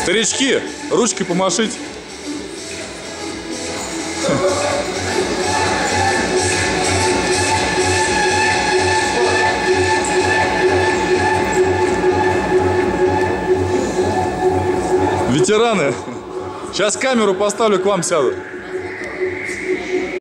Старички, ручкой помашите. Ветераны. Сейчас камеру поставлю, к вам сяду.